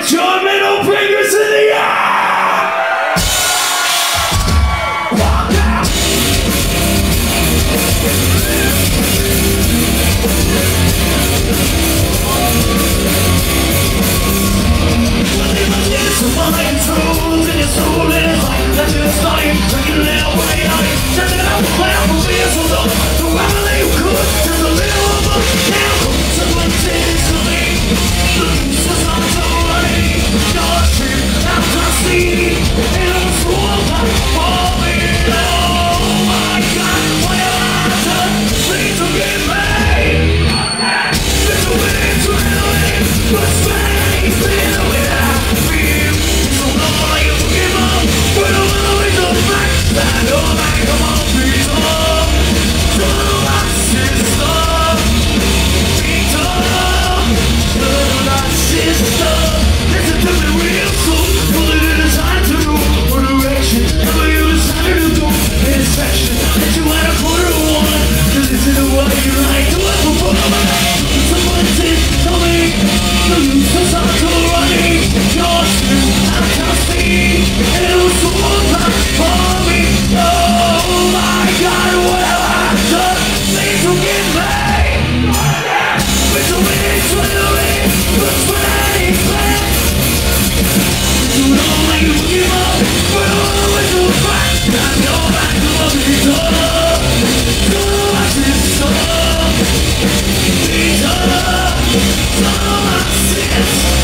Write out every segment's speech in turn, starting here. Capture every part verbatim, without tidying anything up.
Put your middle fingers in the air! Walk out! When my dance with my controls and your soul in his life, that's just lying, drinking a little way out. Turning out the cloud for beers, so don't do whatever you could. Just a little of a down. Someone says to me, lose the sun to rain. Your ship out to sea, and I'm full of for me. Oh my God, what have I done? Please forgive me. It's a winning, it's a winning, but Spain's been a winner. Feel so long, I can forgive them, but I'm always on back. I know that, come on, please, oh, turn on my sister. Listen to me real soon. Pull it in a time to do one direction. Never you decided to do inspection. That you had a quarter of one. To listen to what you like to work for. Someone said, tell me, no use of time to running. Your shit, I can't see. And it was so much for me. Oh my God, what have I done? Please forgive me. It's a winning, it's a winning, but Spain's back. You don't like you give up, but I'm always so back. I know back to what we done. Don't watch this song. It's up, don't watch this.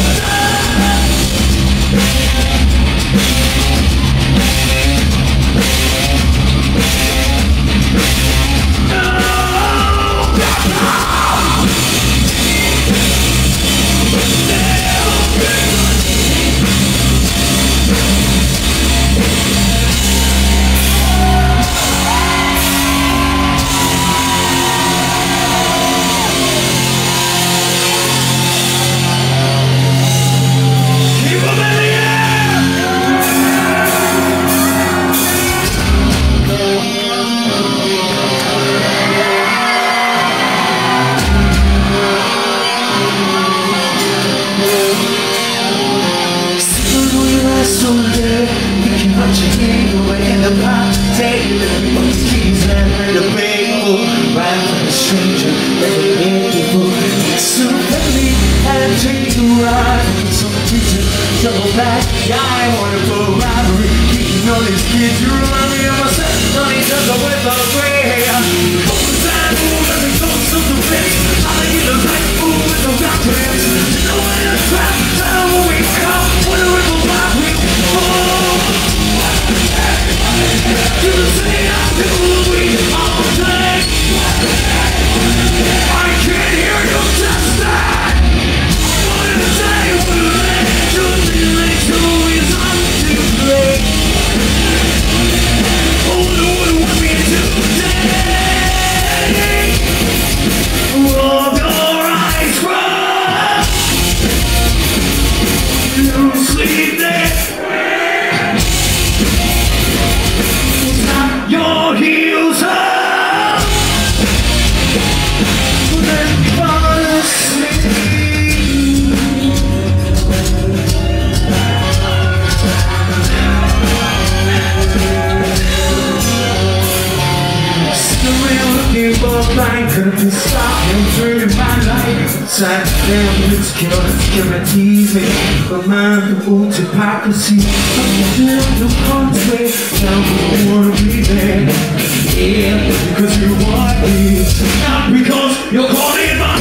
Double back, yeah, I wanna go robbery. Keeping all these kids, you remind me of myself. On each other with a gray hair. Open side, move, let me go, something fix. I'll get the right move with the rock pants. You know I'm in a trap, time when we come. When the river robbery, oh. You can say I do we all day. I can't hear you just that. What did it say? What did it say? Your heels up. Then fall asleep. Could've been stopping through my life. Inside the family's killed insecurities me. But mind the wounds hypocrisy. I'm down the country. Now we don't wanna be there. Yeah, because you want me. Not because you're caught in my